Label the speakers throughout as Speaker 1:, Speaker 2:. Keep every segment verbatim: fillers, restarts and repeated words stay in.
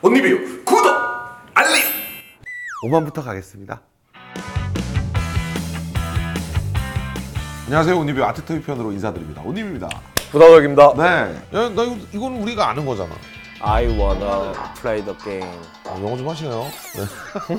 Speaker 1: 온리뷰 구독, 알림!
Speaker 2: 오만부터 가겠습니다. 안녕하세요. 온리뷰 아트토이 편으로 인사드립니다. 온리뷰입니다.
Speaker 3: 부다덕입니다.
Speaker 2: 네. 야, 나 이거, 이건 우리가 아는 거잖아.
Speaker 3: I wanna play the game.
Speaker 2: 아, 영어 좀 하시네요. 네.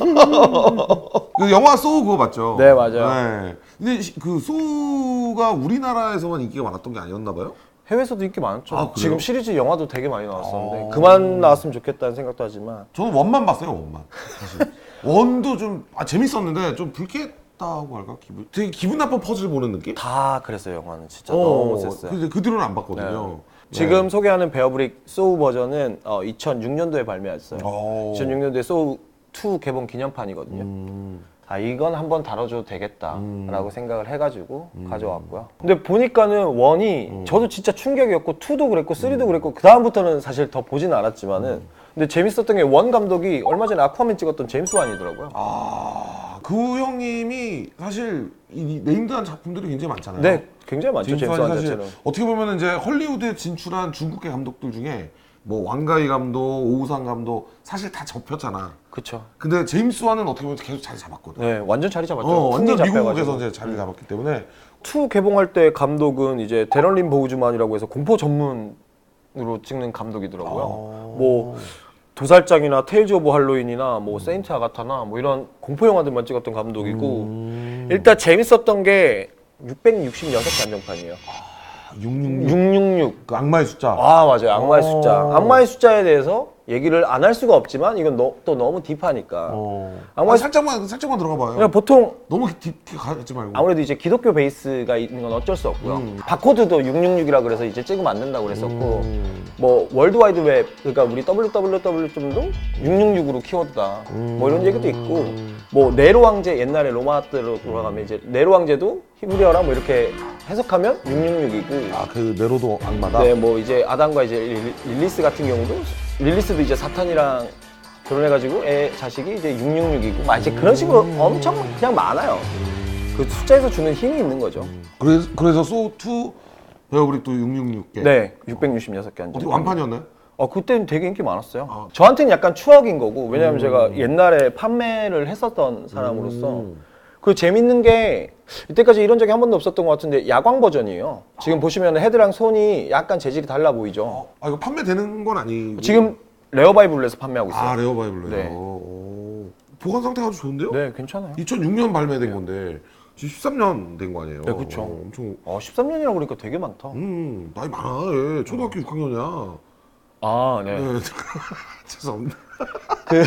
Speaker 2: 그 영화 소우 그거 맞죠?
Speaker 3: 네, 맞아요.
Speaker 2: 네. 근데 시- 그 소우가 우리나라에서만 인기가 많았던 게 아니었나 봐요?
Speaker 3: 해외에서도 인기 많았죠.
Speaker 2: 아, 그래요?
Speaker 3: 지금 시리즈 영화도 되게 많이 나왔었는데
Speaker 2: 아.
Speaker 3: 그만 나왔으면 좋겠다는 생각도 하지만
Speaker 2: 저는 원만 봤어요, 원만. 사실. 원도 좀 아, 재밌었는데 좀 불쾌했다고 할까? 기분, 되게 기분 나쁜 퍼즐 보는 느낌?
Speaker 3: 다 그랬어요. 영화는 진짜
Speaker 2: 어,
Speaker 3: 너무 셌어요.
Speaker 2: 그, 그 뒤로는 안 봤거든요. 네.
Speaker 3: 지금 소개하는 베어브릭 소우 버전은 어, 이천육 년도에 발매했어요.
Speaker 2: 오.
Speaker 3: 이천육 년도에 소우 투 개봉 기념판이거든요.
Speaker 2: 음.
Speaker 3: 아 이건 한번 다뤄줘도 되겠다라고
Speaker 2: 음.
Speaker 3: 생각을 해가지고 가져왔고요. 근데 보니까는 원이
Speaker 2: 음.
Speaker 3: 저도 진짜 충격이었고 투도 그랬고 쓰리도 그랬고 그 다음부터는 사실 더 보지는 않았지만은
Speaker 2: 음.
Speaker 3: 근데 재밌었던 게 원 감독이 얼마 전에 아쿠아맨 찍었던 제임스 완이더라고요.
Speaker 2: 아, 그 형님이 사실 이 네임드한 작품들이 굉장히 많잖아요.
Speaker 3: 네, 굉장히 많죠
Speaker 2: 제임스
Speaker 3: 제임스
Speaker 2: 완이
Speaker 3: 완
Speaker 2: 사실
Speaker 3: 자체는.
Speaker 2: 어떻게 보면 이제 헐리우드에 진출한 중국계 감독들 중에 뭐 왕가이 감독, 오우상 감독 사실 다 접혔잖아.
Speaker 3: 그렇죠.
Speaker 2: 근데 제임스 완은 어떻게 보면 계속 자리 잡았거든.
Speaker 3: 네, 완전 자리 잡았죠.
Speaker 2: 어, 완전
Speaker 3: 흥미
Speaker 2: 미국에서
Speaker 3: 잡혀가지고.
Speaker 2: 이제 자리 잡았기 때문에
Speaker 3: 투 개봉할 때 감독은 이제 데런린 보우즈만이라고 해서 공포 전문으로 찍는 감독이더라고요.
Speaker 2: 아.
Speaker 3: 뭐 도살장이나 테일즈 오브 할로윈이나 뭐 세인트 아가타나 뭐 이런 공포 영화들만 찍었던 감독이고
Speaker 2: 음.
Speaker 3: 일단 재밌었던 게 육백육십육 개 한정판이에요.
Speaker 2: 육육육.
Speaker 3: 육백육십육.
Speaker 2: 그 악마의 숫자.
Speaker 3: 아 맞아요. 악마의
Speaker 2: 어.
Speaker 3: 숫자. 악마의 숫자에 대해서 얘기를 안 할 수가 없지만 이건 너, 또 너무 딥하니까.
Speaker 2: 어.
Speaker 3: 악마의
Speaker 2: 아, 살짝만 살짝만 들어가 봐요.
Speaker 3: 그냥 보통
Speaker 2: 너무 깊게 가지 말고.
Speaker 3: 아무래도 이제 기독교 베이스가 있는 건 어쩔 수 없고요.
Speaker 2: 음.
Speaker 3: 바코드도 육백육십육이라 그래서 이제 찍으면 안 된다고 그랬었고
Speaker 2: 음.
Speaker 3: 뭐 월드와이드 웹 그러니까 우리 더블유더블유더블유점도 육백육십육으로 키워드다. 뭐 이런 얘기도 있고 뭐 네로 왕제 옛날에 로마 때로 돌아가면 이제 네로 왕제도 히브리어라 뭐 이렇게 해석하면 육백육십육이고
Speaker 2: 아, 그 네로도 악마다.
Speaker 3: 네, 뭐 이제 아담과 이제 릴- 릴리스 같은 경우도 릴리스도 이제 사탄이랑 결혼해가지고 애 자식이 이제 육백육십육이고 막 이제 그런 식으로 엄청 그냥 많아요. 그 숫자에서 주는 힘이 있는 거죠.
Speaker 2: 그래서 그래서 소우 투 베어브릭 또 육백육십육 개.
Speaker 3: 네, 육백육십육 개 한
Speaker 2: 어떻게
Speaker 3: 점.
Speaker 2: 완판이었나요?
Speaker 3: 어 그때는 되게 인기 많았어요.
Speaker 2: 아.
Speaker 3: 저한테는 약간 추억인 거고 왜냐면 제가 옛날에 판매를 했었던 사람으로서
Speaker 2: 음.
Speaker 3: 그 재밌는 게 이때까지 이런 적이 한 번도 없었던 것 같은데 야광 버전이에요. 지금 보시면 헤드랑 손이 약간 재질이 달라 보이죠.
Speaker 2: 어, 아 이거 판매되는 건 아니고.
Speaker 3: 지금 레어바이블에서 판매하고 있어요.
Speaker 2: 아 레어 바이블로요.
Speaker 3: 네.
Speaker 2: 오. 보관 상태가 아주 좋은데요?
Speaker 3: 네, 괜찮아요.
Speaker 2: 이천육 년 발매된 건데 지금 십삼 년 된 거 아니에요?
Speaker 3: 네, 그쵸.
Speaker 2: 어, 엄청.
Speaker 3: 어, 십삼 년이라고 그러니까 되게 많다.
Speaker 2: 음 나이 많아. 얘. 초등학교 육 학년이야.
Speaker 3: 아, 네.
Speaker 2: 네. 죄송합니다.
Speaker 3: 그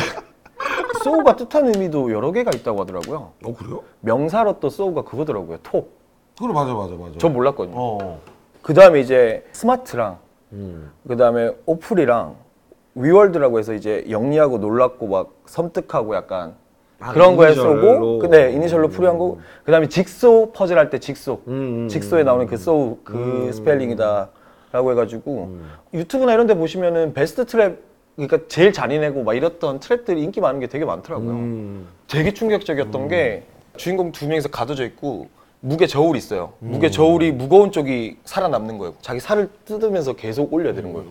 Speaker 3: 소우가 뜻하는 의미도 여러 개가 있다고 하더라고요.
Speaker 2: 어 그래요?
Speaker 3: 명사로 또 소우가 그거더라고요. 톱.
Speaker 2: 그래 맞아 맞아 맞아.
Speaker 3: 전 몰랐거든요.
Speaker 2: 어.
Speaker 3: 그 다음에 이제 스마트랑
Speaker 2: 음.
Speaker 3: 그 다음에 오플이랑 위월드라고 해서 이제 영리하고 놀랍고 막 섬뜩하고 약간
Speaker 2: 아,
Speaker 3: 그런 거에
Speaker 2: 이니셜로.
Speaker 3: 쓰고 근데 이니셜로 풀이한 거고 그 다음에 직소 퍼즐 할 때 직소
Speaker 2: 음, 음,
Speaker 3: 직소에 나오는 그 소우 그
Speaker 2: 음.
Speaker 3: 스펠링이다 라고 해가지고 유튜브나 이런 데 보시면은 베스트 트랩 그러니까 제일 잔인하고 막 이랬던 트랩들이 인기 많은 게 되게 많더라고요.
Speaker 2: 음.
Speaker 3: 되게 충격적이었던 게 주인공 두 명이서 가둬져 있고 무게 저울이 있어요. 무게 저울이 무거운 쪽이 살아남는 거예요. 자기 살을 뜯으면서 계속 올려야 되는 거예요.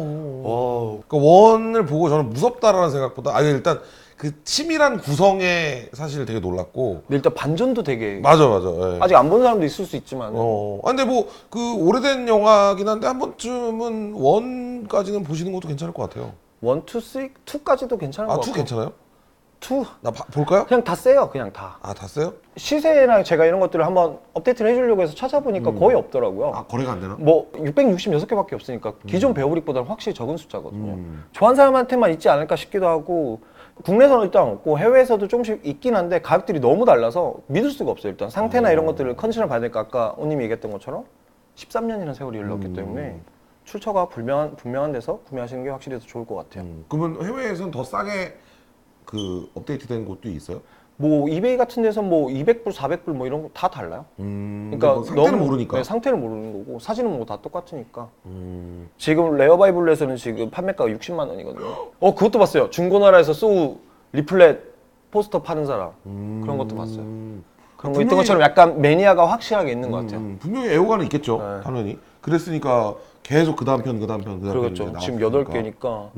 Speaker 2: 어. 그러니까 원을 보고 저는 무섭다라는 생각보다 아니 일단 그 치밀한 구성에 사실 되게 놀랐고.
Speaker 3: 근데 일단 반전도 되게
Speaker 2: 맞아 맞아. 예.
Speaker 3: 아직 안 본 사람도 있을 수 있지만
Speaker 2: 어. 아, 근데 뭐 그 오래된 영화긴 한데 한 번쯤은 원까지는 보시는 것도 괜찮을 것 같아요.
Speaker 3: 원, 투, 쓰리, 투까지도 괜찮은 것
Speaker 2: 아,
Speaker 3: 같고
Speaker 2: 투 괜찮아요?
Speaker 3: 투
Speaker 2: 나 봐- 볼까요?
Speaker 3: 그냥 다 세요. 그냥 다.
Speaker 2: 아, 다 써요?
Speaker 3: 시세나 제가 이런 것들을 한번 업데이트를 해주려고 해서 찾아보니까 거의 없더라고요.
Speaker 2: 아, 거래가 안 되나?
Speaker 3: 뭐 육백육십육 개밖에 없으니까 기존 베어브릭보다는 확실히 적은 숫자거든요.
Speaker 2: 음.
Speaker 3: 좋아하는 사람한테만 있지 않을까 싶기도 하고 국내에서는 일단 없고 해외에서도 조금씩 있긴 한데 가격들이 너무 달라서 믿을 수가 없어요. 일단 상태나 이런 것들을 컨디션을 봐야 되니까 아까 오님이 얘기했던 것처럼 십삼 년이라는 세월이 흘렀기
Speaker 2: 음.
Speaker 3: 때문에 출처가 불명한, 분명한 데서 구매하시는 게 확실히 더 좋을 것 같아요.
Speaker 2: 음. 그러면 해외에서는 더 싸게 그 업데이트된 곳도 있어요?
Speaker 3: 뭐 이베이 같은 데서 뭐 이백 불, 사백 불 뭐 이런 거 다 달라요.
Speaker 2: 음.
Speaker 3: 그러니까
Speaker 2: 뭐 상태는
Speaker 3: 너무-
Speaker 2: 모르니까.
Speaker 3: 네, 상태는 모르는 거고 사진은 뭐 다 똑같으니까.
Speaker 2: 음.
Speaker 3: 지금 레어바이블에서는 지금 판매가가 육십만 원이거든요. 어 그것도 봤어요. 중고나라에서 소우 리플렛 포스터 파는 사람 그런 것도 봤어요.
Speaker 2: 음.
Speaker 3: 그런 거 있던 것처럼 약간 매니아가 확실하게 있는 것 같아요.
Speaker 2: 음, 분명히 애호가는 있겠죠.
Speaker 3: 네.
Speaker 2: 당연히. 그랬으니까 계속 그 다음 편, 그 다음 편, 그 다음 편.
Speaker 3: 그렇죠. 지금 여덟 개니까
Speaker 2: 네.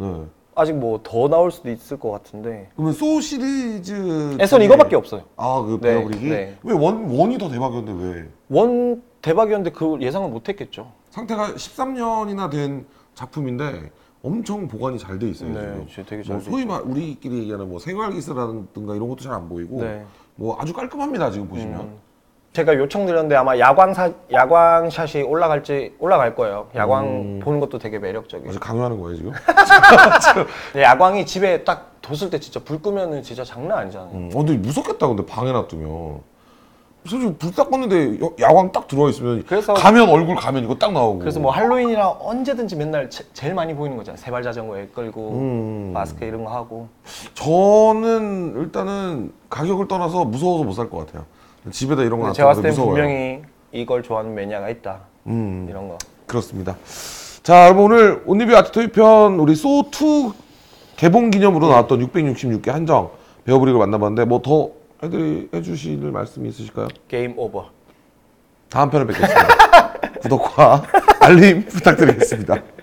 Speaker 3: 아직 뭐 더 나올 수도 있을 것 같은데.
Speaker 2: 그러면 소울 시리즈
Speaker 3: 에선
Speaker 2: 중에-
Speaker 3: 이거밖에 없어요.
Speaker 2: 아그
Speaker 3: 네,
Speaker 2: 베어브릭이
Speaker 3: 네.
Speaker 2: 왜 원 원이 더 대박이었는데 왜
Speaker 3: 원 대박이었는데 그걸 예상을 못했겠죠.
Speaker 2: 상태가 십삼 년이나 된 작품인데 엄청 보관이 잘 돼 있어요.
Speaker 3: 네,
Speaker 2: 지금.
Speaker 3: 진짜 되게
Speaker 2: 뭐
Speaker 3: 잘 돼
Speaker 2: 소위 말 우리끼리 얘기하는 뭐 생활기스라든가 이런 것도 잘 안 보이고
Speaker 3: 네.
Speaker 2: 뭐 아주 깔끔합니다 지금 보시면.
Speaker 3: 음. 제가 요청드렸는데 아마 야광사 야광샷이 올라갈지 올라갈 거예요. 야광
Speaker 2: 음.
Speaker 3: 보는 것도 되게 매력적이에요.
Speaker 2: 아주 강요하는 거예요 지금.
Speaker 3: 근데 야광이 집에 딱 뒀을 때 진짜 불 끄면은 진짜 장난 아니잖아요.
Speaker 2: 음, 어, 근데 무섭겠다 근데 방에 놔두면. 솔직히 불 딱 껐는데 여- 야광 딱 들어와 있으면
Speaker 3: 그래서-
Speaker 2: 가면 얼굴 가면 이거 딱 나오고.
Speaker 3: 그래서 뭐 할로윈이라 언제든지 맨날 제, 제일 많이 보이는 거잖아요. 세발 자전거에 끌고
Speaker 2: 음.
Speaker 3: 마스크 이런 거 하고.
Speaker 2: 저는 일단은 가격을 떠나서 무서워서 못 살 것 같아요. 집에다 이런 거
Speaker 3: 근데 제가 봤을
Speaker 2: 놔두면
Speaker 3: 땐
Speaker 2: 무서워요.
Speaker 3: 분명히 이걸 좋아하는 매니아가 있다.
Speaker 2: 음.
Speaker 3: 이런 거.
Speaker 2: 그렇습니다. 자, 여러분 오늘 온리뷰 아트토이 편 우리 소투 개봉 기념으로 나왔던 육백육십육 개 한정 베어브릭을 만나봤는데 뭐 더 해드리, 해주실 말씀이 있으실까요?
Speaker 3: 게임 오버.
Speaker 2: 다음 편에 뵙겠습니다. 구독과 알림 부탁드리겠습니다.